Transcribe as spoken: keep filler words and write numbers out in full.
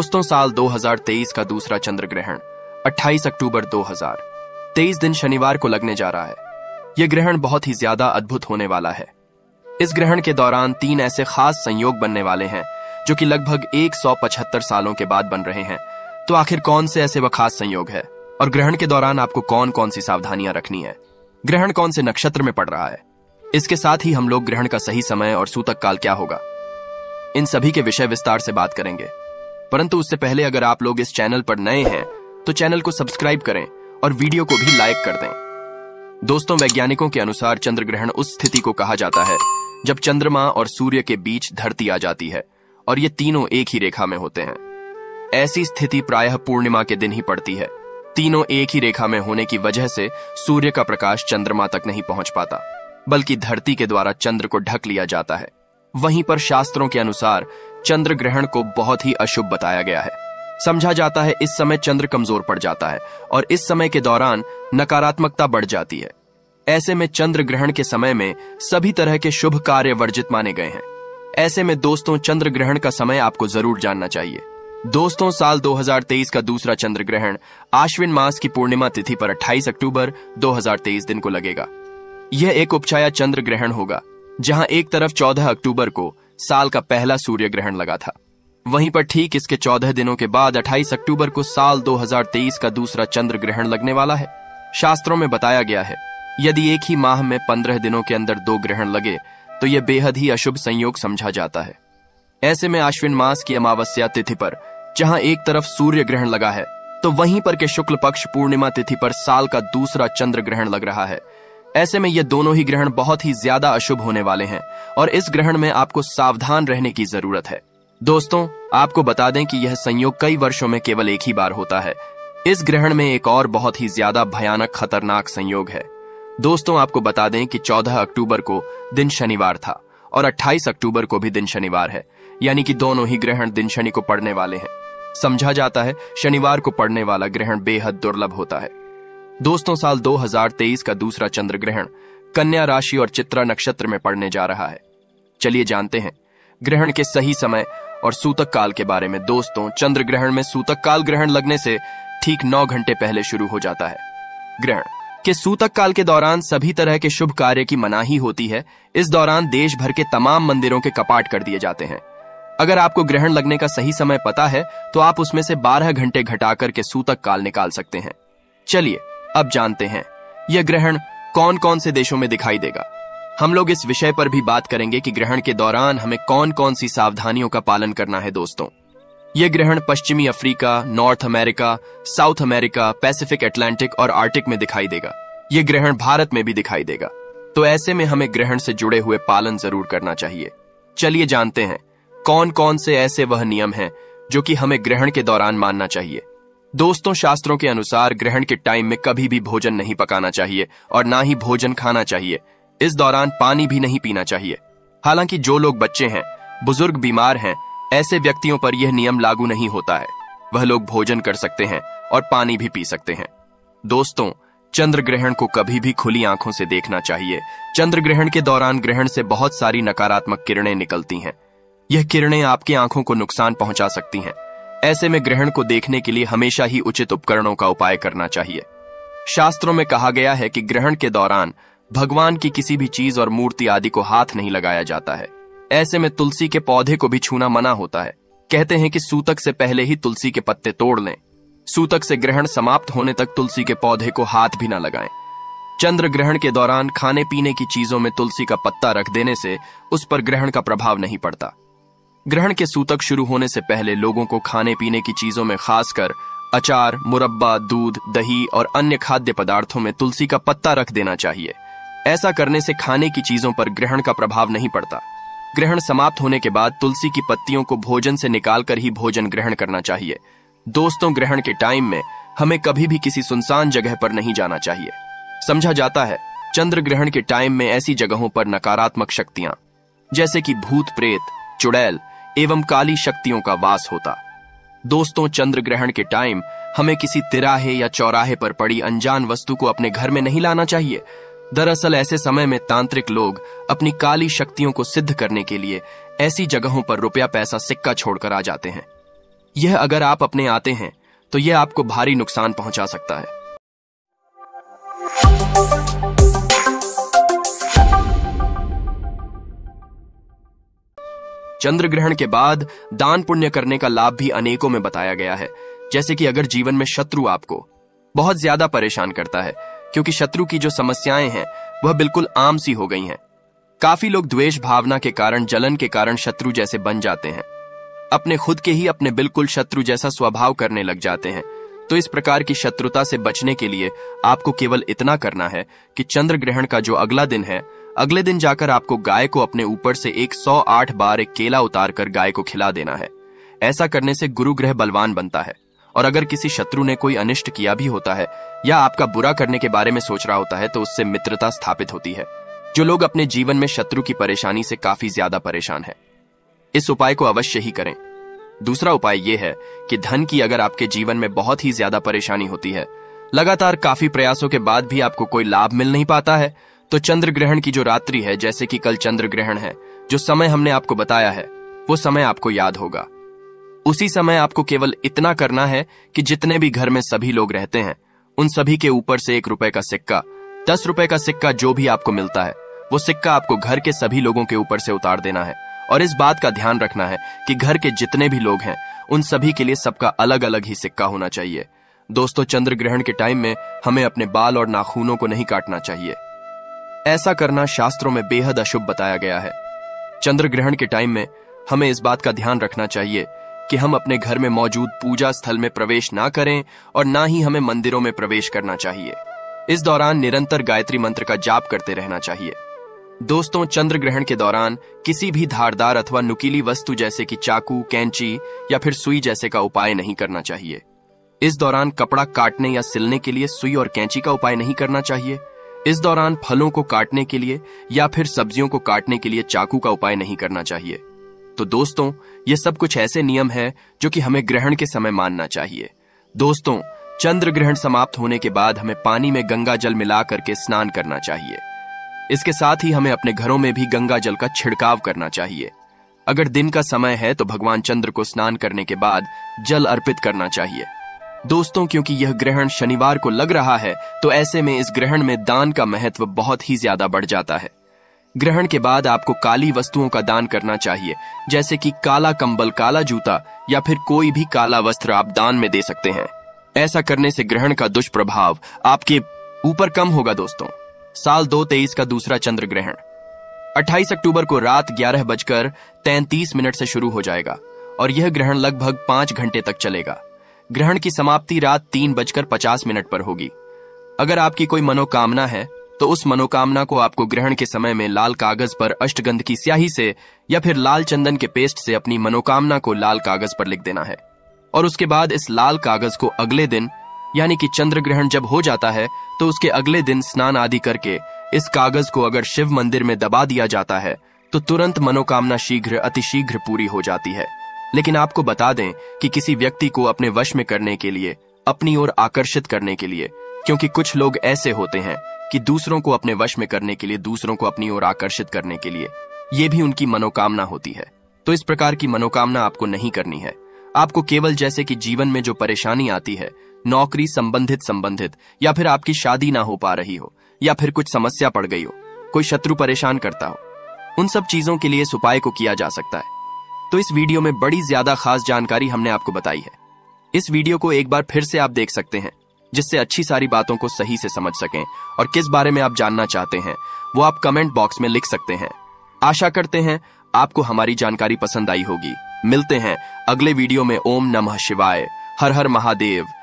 दोस्तों, साल दो हज़ार तेईस का दूसरा चंद्र ग्रहण अट्ठाईस अक्टूबर दो हज़ार तेईस दिन शनिवार को लगने जा रहा है। यह ग्रहण बहुत ही ज्यादा अद्भुत होने वाला है। इस ग्रहण के दौरान तीन ऐसे खास संयोग बनने वाले हैं जो कि लगभग एक सौ पचहत्तर सालों के बाद बन रहे हैं। तो आखिर कौन से ऐसे वह खास संयोग है और ग्रहण के दौरान आपको कौन कौन सी सावधानियां रखनी है? ग्रहण कौन से नक्षत्र में पड़ रहा है? इसके साथ ही हम लोग ग्रहण का सही समय और सूतक काल क्या होगा, इन सभी के विषय विस्तार से बात करेंगे। परंतु उससे पहले अगर आप लोग इस चैनल पर नए हैं तो चैनल को सब्सक्राइब करें और वीडियो को भी लाइक कर दें। दोस्तों, वैज्ञानिकों के अनुसार चंद्र ग्रहण उस स्थिति को कहा जाता है जब चंद्रमा और सूर्य के बीच धरती आ जाती है और ये तीनों एक ही रेखा में होते हैं। ऐसी स्थिति प्रायः पूर्णिमा के दिन ही पड़ती है। तीनों एक ही रेखा में होने की वजह से सूर्य का प्रकाश चंद्रमा तक नहीं पहुंच पाता, बल्कि धरती के द्वारा चंद्र को ढक लिया जाता है। वहीं पर शास्त्रों के अनुसार चंद्र ग्रहण को बहुत ही अशुभ बताया गया है। समझा जाता है इस समय चंद्र कमजोर पड़ जाता है और इस समय के दौरान नकारात्मकता बढ़ जाती है। ऐसे में चंद्र ग्रहण के समय में सभी तरह के शुभ कार्य वर्जित माने गए हैं। ऐसे में दोस्तों, चंद्र ग्रहण का समय आपको जरूर जानना चाहिए। दोस्तों, साल दो हज़ार तेईस का दूसरा चंद्र ग्रहण आश्विन मास की पूर्णिमा तिथि पर अट्ठाईस अक्टूबर दो हज़ार तेईस दिन को लगेगा। यह एक उपछाया चंद्र ग्रहण होगा, जहां एक तरफ चौदह अक्टूबर को साल का पहला सूर्य ग्रहण लगा था। वहीं पर ठीक इसके चौदह दिनों के बाद अट्ठाईस अक्टूबर को साल दो हज़ार तेईस का दूसरा चंद्र ग्रहण लगने वाला है। शास्त्रों में बताया गया है, यदि एक ही माह में पंद्रह दिनों के अंदर दो ग्रहण लगे तो यह बेहद ही अशुभ संयोग समझा जाता है। ऐसे में आश्विन मास की अमावस्या तिथि पर जहां एक तरफ सूर्य ग्रहण लगा है, तो वहीं पर के शुक्ल पक्ष पूर्णिमा तिथि पर साल का दूसरा चंद्र ग्रहण लग रहा है। ऐसे में ये दोनों ही ग्रहण बहुत ही ज्यादा अशुभ होने वाले हैं और इस ग्रहण में आपको सावधान रहने की जरूरत है। दोस्तों, आपको बता दें कि यह संयोग कई वर्षों में केवल एक ही बार होता है। इस ग्रहण में एक और बहुत ही ज्यादा भयानक खतरनाक संयोग है। दोस्तों, आपको बता दें कि चौदह अक्टूबर को दिन शनिवार था और अट्ठाईस अक्टूबर को भी दिन शनिवार है, यानी कि दोनों ही ग्रहण दिन शनि को पड़ने वाले हैं। समझा जाता है शनिवार को पड़ने वाला ग्रहण बेहद दुर्लभ होता है। दोस्तों, साल दो हज़ार तेईस का दूसरा चंद्र ग्रहण कन्या राशि और चित्रा नक्षत्र में पड़ने जा रहा है। चलिए जानते हैं ग्रहण के सही समय और सूतक काल के बारे में। दोस्तों, चंद्र ग्रहण में सूतक काल ग्रहण लगने से ठीक नौ घंटे पहले शुरू हो जाता है। ग्रहण के सूतक काल के दौरान सभी तरह के शुभ कार्य की मनाही होती है। इस दौरान देश भर के तमाम मंदिरों के कपाट कर दिए जाते हैं। अगर आपको ग्रहण लगने का सही समय पता है तो आप उसमें से बारह घंटे घटाकर के सूतक काल निकाल सकते हैं। चलिए अब जानते हैं यह ग्रहण कौन कौन से देशों में दिखाई देगा। हम लोग इस विषय पर भी बात करेंगे कि ग्रहण के दौरान हमें कौन कौन सी सावधानियों का पालन करना है। दोस्तों, यह ग्रहण पश्चिमी Africa, North America, South America, Pacific, Atlantic और आर्टिक में दिखाई देगा। यह ग्रहण भारत में भी दिखाई देगा। तो ऐसे में हमें ग्रहण से जुड़े हुए पालन जरूर करना चाहिए। चलिए जानते हैं कौन कौन से ऐसे वह नियम हैं जो कि हमें ग्रहण के दौरान मानना चाहिए। दोस्तों, शास्त्रों के अनुसार ग्रहण के टाइम में कभी भी भोजन नहीं पकाना चाहिए और ना ही भोजन खाना चाहिए। इस दौरान पानी भी नहीं पीना चाहिए। हालांकि जो लोग बच्चे हैं, बुजुर्ग, बीमार हैं, ऐसे व्यक्तियों पर यह नियम लागू नहीं होता है। वह लोग भोजन कर सकते हैं और पानी भी पी सकते हैं। दोस्तों, चंद्र ग्रहण को कभी भी खुली आंखों से देखना चाहिए। चंद्र ग्रहण के दौरान ग्रहण से बहुत सारी नकारात्मक किरणें निकलती हैं। यह किरणें आपकी आंखों को नुकसान पहुंचा सकती हैं। ऐसे में ग्रहण को देखने के लिए हमेशा ही उचित उपकरणों का उपाय करना चाहिए। शास्त्रों में कहा गया है कि ग्रहण के दौरान भगवान की किसी भी चीज और मूर्ति आदि को हाथ नहीं लगाया जाता है। ऐसे में तुलसी के पौधे को भी छूना मना होता है। कहते हैं कि सूतक से पहले ही तुलसी के पत्ते तोड़ लें। सूतक से ग्रहण समाप्त होने तक तुलसी के पौधे को हाथ भी न लगाएं। चंद्र ग्रहण के दौरान खाने पीने की चीजों में तुलसी का पत्ता रख देने से उस पर ग्रहण का प्रभाव नहीं पड़ता। ग्रहण के सूतक शुरू होने से पहले लोगों को खाने पीने की चीजों में खासकर अचार, मुरब्बा, दूध, दही और अन्य खाद्य पदार्थों में तुलसी का पत्ता रख देना चाहिए। ऐसा करने से खाने की चीजों पर ग्रहण का प्रभाव नहीं पड़ता। ग्रहण समाप्त होने के बाद तुलसी की पत्तियों को भोजन से निकालकर ही भोजन ग्रहण करना चाहिए। दोस्तों, ग्रहण के टाइम में हमें कभी भी किसी सुनसान जगह पर नहीं जाना चाहिए। समझा जाता है चंद्र ग्रहण के टाइम में ऐसी जगहों पर नकारात्मक शक्तियां जैसे कि भूत, प्रेत, चुड़ैल एवं काली शक्तियों का वास होता। दोस्तों, चंद्र ग्रहण के टाइम हमें किसी तिराहे या चौराहे पर पड़ी अनजान वस्तु को अपने घर में नहीं लाना चाहिए। दरअसल ऐसे समय में तांत्रिक लोग अपनी काली शक्तियों को सिद्ध करने के लिए ऐसी जगहों पर रुपया, पैसा, सिक्का छोड़कर आ जाते हैं। यह अगर आप अपने आते हैं तो यह आपको भारी नुकसान पहुंचा सकता है। चंद्र ग्रहण के बाद दान पुण्य करने का लाभ भी अनेकों में बताया गया है। जैसे कि अगर जीवन में शत्रु आपको बहुत ज्यादा परेशान करता है, क्योंकि शत्रु की जो समस्याएं हैं वह बिल्कुल आम सी हो गई हैं। काफी लोग द्वेष भावना के कारण, जलन के कारण शत्रु जैसे बन जाते हैं, अपने खुद के ही अपने बिल्कुल शत्रु जैसा स्वभाव करने लग जाते हैं। तो इस प्रकार की शत्रुता से बचने के लिए आपको केवल इतना करना है कि चंद्र ग्रहण का जो अगला दिन है, अगले दिन जाकर आपको गाय को अपने ऊपर से एक सौ आठ बार एक केला उतार कर गाय को खिला देना है। ऐसा करने से गुरु ग्रह बलवान बनता है, और अगर किसी शत्रु ने कोई अनिष्ट किया भी होता है या आपका बुरा करने के बारे में सोच रहा होता है तो उससे मित्रता स्थापित होती है। जो लोग अपने जीवन में शत्रु की परेशानी से काफी ज्यादा परेशान है, इस उपाय को अवश्य ही करें। दूसरा उपाय यह है कि धन की अगर आपके जीवन में बहुत ही ज्यादा परेशानी होती है, लगातार काफी प्रयासों के बाद भी आपको कोई लाभ मिल नहीं पाता है, तो चंद्र ग्रहण की जो रात्रि है, जैसे कि कल चंद्र ग्रहण है, जो समय हमने आपको बताया है वो समय आपको याद होगा। उसी समय आपको केवल इतना करना है कि जितने भी घर में सभी लोग रहते हैं उन सभी के ऊपर से एक रुपए का सिक्का, दस रुपए का सिक्का जो भी आपको मिलता है वो सिक्का आपको घर के सभी लोगों के ऊपर से उतार देना है। और इस बात का ध्यान रखना है कि घर के जितने भी लोग हैं उन सभी के लिए सबका अलग अलग ही सिक्का होना चाहिए। दोस्तों, चंद्र ग्रहण के टाइम में हमें अपने बाल और नाखूनों को नहीं काटना चाहिए। ऐसा करना शास्त्रों में बेहद अशुभ बताया गया है। चंद्र ग्रहण के टाइम में हमें इस बात का ध्यान रखना चाहिए कि हम अपने घर में मौजूद पूजा स्थल में प्रवेश ना करें और ना ही हमें मंदिरों में प्रवेश करना चाहिए। इस दौरान निरंतर गायत्री मंत्र का जाप करते रहना चाहिए। दोस्तों, चंद्र ग्रहण के दौरान किसी भी धारदार अथवा नुकीली वस्तु जैसे कि चाकू, कैंची या फिर सुई जैसे का उपाय नहीं करना चाहिए। इस दौरान कपड़ा काटने या सिलने के लिए सुई और कैंची का उपाय नहीं करना चाहिए। इस दौरान फलों को काटने के लिए या फिर सब्जियों को काटने के लिए चाकू का उपाय नहीं करना चाहिए। तो दोस्तों, ये सब कुछ ऐसे नियम हैं जो कि हमें ग्रहण के समय मानना चाहिए। दोस्तों, चंद्र ग्रहण समाप्त होने के बाद हमें पानी में गंगा जल मिला करके स्नान करना चाहिए। इसके साथ ही हमें अपने घरों में भी गंगा जल का छिड़काव करना चाहिए। अगर दिन का समय है तो भगवान चंद्र को स्नान करने के बाद जल अर्पित करना चाहिए। दोस्तों, क्योंकि यह ग्रहण शनिवार को लग रहा है तो ऐसे में इस ग्रहण में दान का महत्व बहुत ही ज्यादा बढ़ जाता है। ग्रहण के बाद आपको काली वस्तुओं का दान करना चाहिए, जैसे कि काला कंबल, काला जूता या फिर कोई भी काला वस्त्र आप दान में दे सकते हैं। ऐसा करने से ग्रहण का दुष्प्रभाव आपके ऊपर कम होगा। दोस्तों, साल दो तेईस का दूसरा चंद्र ग्रहण अट्ठाईस अक्टूबर को रात ग्यारह बजकर तैंतीस मिनट से शुरू हो जाएगा और यह ग्रहण लगभग पांच घंटे तक चलेगा। ग्रहण की समाप्ति रात तीन बजकर पचास मिनट पर होगी। अगर आपकी कोई मनोकामना है तो उस मनोकामना को आपको ग्रहण के समय में लाल कागज पर अष्टगंध की स्याही से या फिर लाल चंदन के पेस्ट से अपनी मनोकामना को लाल कागज पर लिख देना है। और उसके बाद इस लाल कागज को अगले दिन, यानी कि चंद्र ग्रहण जब हो जाता है तो उसके अगले दिन स्नान आदि करके इस कागज को अगर शिव मंदिर में दबा दिया जाता है तो तुरंत मनोकामना शीघ्र अतिशीघ्र पूरी हो जाती है। लेकिन आपको बता दें कि किसी व्यक्ति को अपने वश में करने के लिए, अपनी ओर आकर्षित करने के लिए, क्योंकि कुछ लोग ऐसे होते हैं कि दूसरों को अपने वश में करने के लिए, दूसरों को अपनी ओर आकर्षित करने के लिए, ये भी उनकी मनोकामना होती है। तो इस प्रकार की मनोकामना आपको नहीं करनी है। आपको केवल जैसे कि जीवन में जो परेशानी आती है, नौकरी संबंधित संबंधित या फिर आपकी शादी ना हो पा रही हो या फिर कुछ समस्या पड़ गई हो, कोई शत्रु परेशान करता हो, उन सब चीजों के लिए इस उपाय को किया जा सकता है। तो इस वीडियो में बड़ी ज्यादा खास जानकारी हमने आपको बताई है। इस वीडियो को एक बार फिर से आप देख सकते हैं, जिससे अच्छी सारी बातों को सही से समझ सकें और किस बारे में आप जानना चाहते हैं वो आप कमेंट बॉक्स में लिख सकते हैं। आशा करते हैं आपको हमारी जानकारी पसंद आई होगी। मिलते हैं अगले वीडियो में। ओम नमः शिवाय, हर हर महादेव।